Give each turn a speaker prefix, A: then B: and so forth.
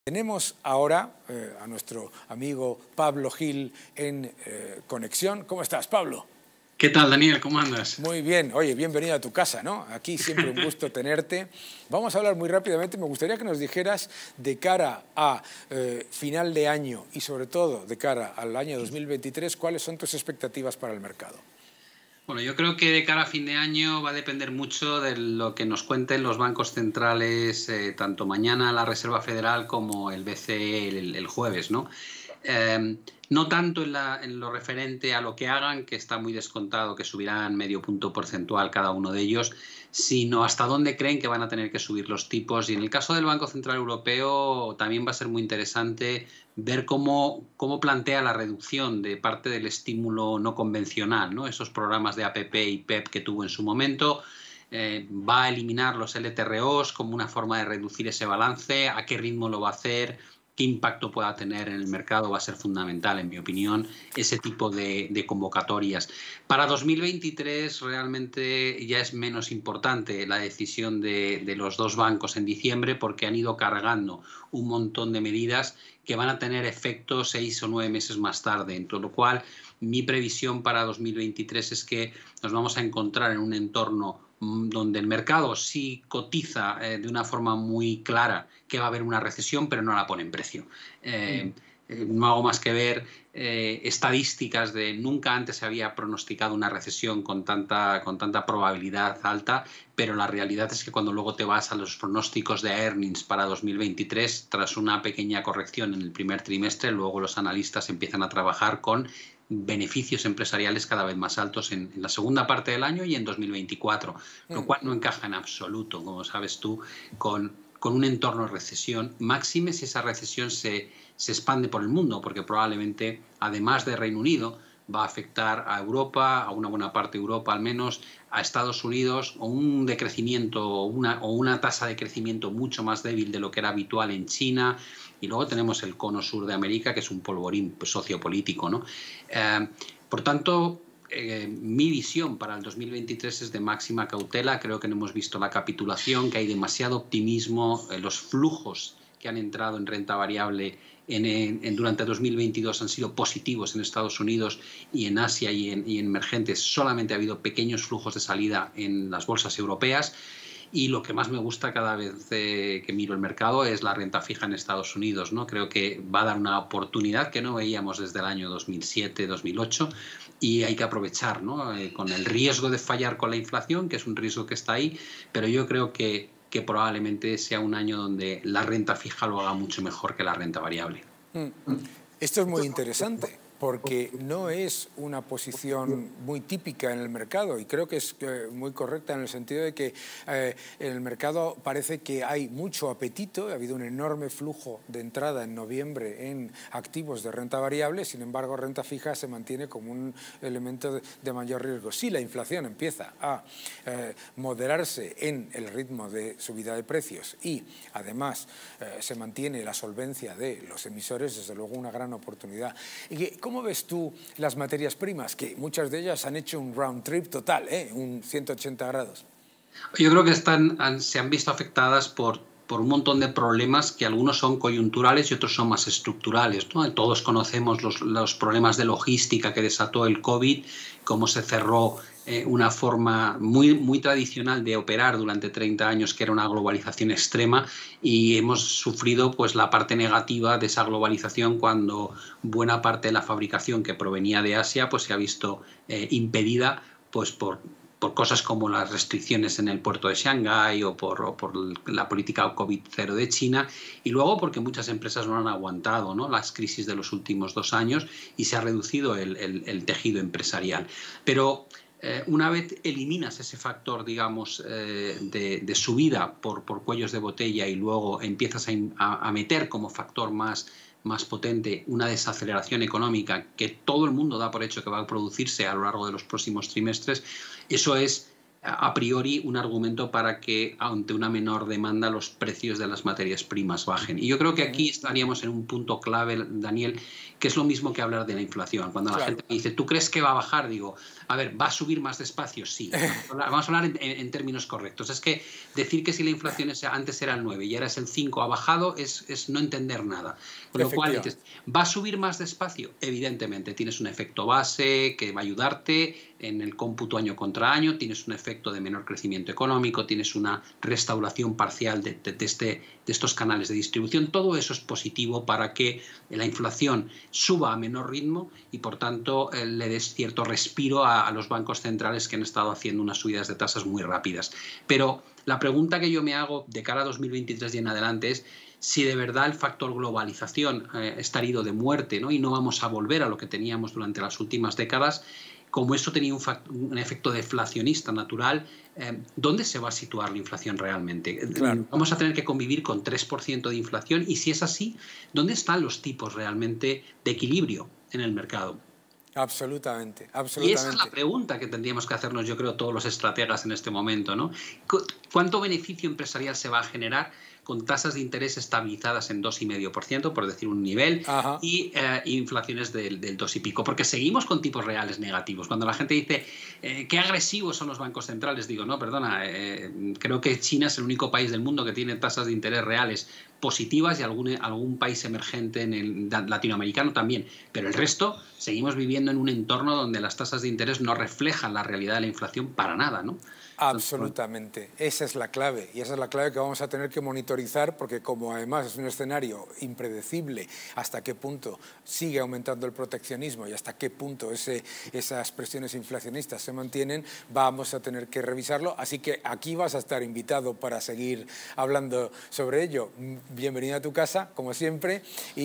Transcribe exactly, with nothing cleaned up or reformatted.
A: Tenemos ahora eh, a nuestro amigo Pablo Gil en eh, conexión. ¿Cómo estás, Pablo?
B: ¿Qué tal, Daniel? ¿Cómo andas?
A: Muy bien. Oye, bienvenido a tu casa, ¿no? Aquí siempre un gusto tenerte. Vamos a hablar muy rápidamente. Me gustaría que nos dijeras de cara a eh, final de año y sobre todo de cara al año dos mil veintitrés, ¿cuáles son tus expectativas para el mercado?
B: Bueno, yo creo que de cara a fin de año va a depender mucho de lo que nos cuenten los bancos centrales, eh, tanto mañana la Reserva Federal como el B C E el, el jueves, ¿no? Eh, no tanto en, la, en lo referente a lo que hagan, que está muy descontado, que subirán medio punto porcentual cada uno de ellos, sino hasta dónde creen que van a tener que subir los tipos. Y en el caso del Banco Central Europeo también va a ser muy interesante ver cómo, cómo plantea la reducción de parte del estímulo no convencional, ¿no? Esos programas de A P P y P E P que tuvo en su momento. Eh, va a eliminar los L T R Os como una forma de reducir ese balance, a qué ritmo lo va a hacer, qué impacto pueda tener en el mercado. Va a ser fundamental, en mi opinión, ese tipo de, de convocatorias. Para dos mil veintitrés realmente ya es menos importante la decisión de, de los dos bancos en diciembre, porque han ido cargando un montón de medidas que van a tener efecto seis o nueve meses más tarde, en todo lo cual mi previsión para dos mil veintitrés es que nos vamos a encontrar en un entorno donde el mercado sí cotiza eh, de una forma muy clara que va a haber una recesión, pero no la pone en precio. Eh, eh, no hago más que ver eh, estadísticas de nunca antes se había pronosticado una recesión con tanta, con tanta probabilidad alta, pero la realidad es que cuando luego te vas a los pronósticos de earnings para dos mil veintitrés, tras una pequeña corrección en el primer trimestre, luego los analistas empiezan a trabajar con beneficios empresariales cada vez más altos en, en la segunda parte del año y en dos mil veinticuatro, lo cual no encaja en absoluto, como sabes tú, con, con un entorno de recesión, máxime si esa recesión se, se expande por el mundo, porque probablemente, además de Reino Unido, va a afectar a Europa, a una buena parte de Europa al menos, a Estados Unidos, o un decrecimiento o una, o una tasa de crecimiento mucho más débil de lo que era habitual en China. Y luego tenemos el cono sur de América, que es un polvorín sociopolítico, ¿no? Eh, por tanto, eh, mi visión para el dos mil veintitrés es de máxima cautela. Creo que no hemos visto la capitulación, que hay demasiado optimismo. Eh, los flujos que han entrado en renta variable en, en, en, durante dos mil veintidós han sido positivos en Estados Unidos y en Asia y en, y en emergentes. Solamente ha habido pequeños flujos de salida en las bolsas europeas. Y lo que más me gusta cada vez eh, que miro el mercado es la renta fija en Estados Unidos, ¿no? Creo que va a dar una oportunidad que no veíamos desde el año dos mil siete, dos mil ocho, y hay que aprovechar, ¿no? Eh, con el riesgo de fallar con la inflación, que es un riesgo que está ahí, pero yo creo que, que probablemente sea un año donde la renta fija lo haga mucho mejor que la renta variable.
A: Esto es muy interesante, porque no es una posición muy típica en el mercado y creo que es eh, muy correcta en el sentido de que eh, en el mercado parece que hay mucho apetito, ha habido un enorme flujo de entrada en noviembre en activos de renta variable, sin embargo renta fija se mantiene como un elemento de, de mayor riesgo. Si la inflación empieza a eh, moderarse en el ritmo de subida de precios y además eh, se mantiene la solvencia de los emisores, desde luego una gran oportunidad. Y, ¿cómo ves tú las materias primas? Que muchas de ellas han hecho un round trip total, ¿eh? Un ciento ochenta grados.
B: Yo creo que están, han, se han visto afectadas por, por un montón de problemas que algunos son coyunturales y otros son más estructurales, ¿no? Todos conocemos los, los problemas de logística que desató el COVID, cómo se cerró eh, una forma muy, muy tradicional de operar durante treinta años, que era una globalización extrema, y hemos sufrido pues la parte negativa de esa globalización cuando buena parte de la fabricación que provenía de Asia pues se ha visto eh, impedida pues por por cosas como las restricciones en el puerto de Shanghái o por, o por la política COVID cero de China, y luego porque muchas empresas no han aguantado, ¿no?, las crisis de los últimos dos años y se ha reducido el, el, el tejido empresarial. Pero eh, una vez eliminas ese factor, digamos, eh, de, de subida por, por cuellos de botella y luego empiezas a, a, a meter como factor más más potente una desaceleración económica que todo el mundo da por hecho que va a producirse a lo largo de los próximos trimestres, eso es a priori un argumento para que ante una menor demanda los precios de las materias primas bajen. Y yo creo que aquí estaríamos en un punto clave, Daniel, que es lo mismo que hablar de la inflación. Cuando la
A: Claro.
B: gente me dice, ¿tú crees que va a bajar? Digo, a ver, ¿va a subir más despacio? Sí. Vamos a hablar en, en términos correctos. Es que decir que si la inflación es, antes era el nueve y ahora es el cinco, ha bajado, es, es no entender nada. Con lo cual dices, ¿va a subir más despacio? Evidentemente, tienes un efecto base que va a ayudarte en el cómputo año contra año, tienes un efecto de menor crecimiento económico, tienes una restauración parcial de, de, de, este, de estos canales de distribución. Todo eso es positivo para que la inflación suba a menor ritmo y, por tanto, eh, le des cierto respiro a, a los bancos centrales que han estado haciendo unas subidas de tasas muy rápidas. Pero la pregunta que yo me hago de cara a dos mil veintitrés y en adelante es si de verdad el factor globalización eh, está herido de muerte, ¿no? Y no vamos a volver a lo que teníamos durante las últimas décadas. Como esto tenía un, un efecto deflacionista natural, eh, ¿dónde se va a situar la inflación realmente?
A: Claro.
B: Vamos a tener que convivir con tres por ciento de inflación y si es así, ¿dónde están los tipos realmente de equilibrio en el mercado?
A: Absolutamente, absolutamente.
B: Y esa es la pregunta que tendríamos que hacernos, yo creo, todos los estrategas en este momento, ¿no? ¿Cuánto beneficio empresarial se va a generar con tasas de interés estabilizadas en dos coma cinco por ciento, por decir un nivel, Ajá. y eh, inflaciones del, del dos y pico? Porque seguimos con tipos reales negativos. Cuando la gente dice, eh, qué agresivos son los bancos centrales, digo, no, perdona, eh, creo que China es el único país del mundo que tiene tasas de interés reales positivas y algún, algún país emergente en el latinoamericano también. Pero el resto, seguimos viviendo en un entorno donde las tasas de interés no reflejan la realidad de la inflación para nada, ¿no?
A: Absolutamente. Esa es la clave y esa es la clave que vamos a tener que monitorizar porque como además es un escenario impredecible hasta qué punto sigue aumentando el proteccionismo y hasta qué punto ese, esas presiones inflacionistas se mantienen, vamos a tener que revisarlo. Así que aquí vas a estar invitado para seguir hablando sobre ello. Bienvenido a tu casa, como siempre. Y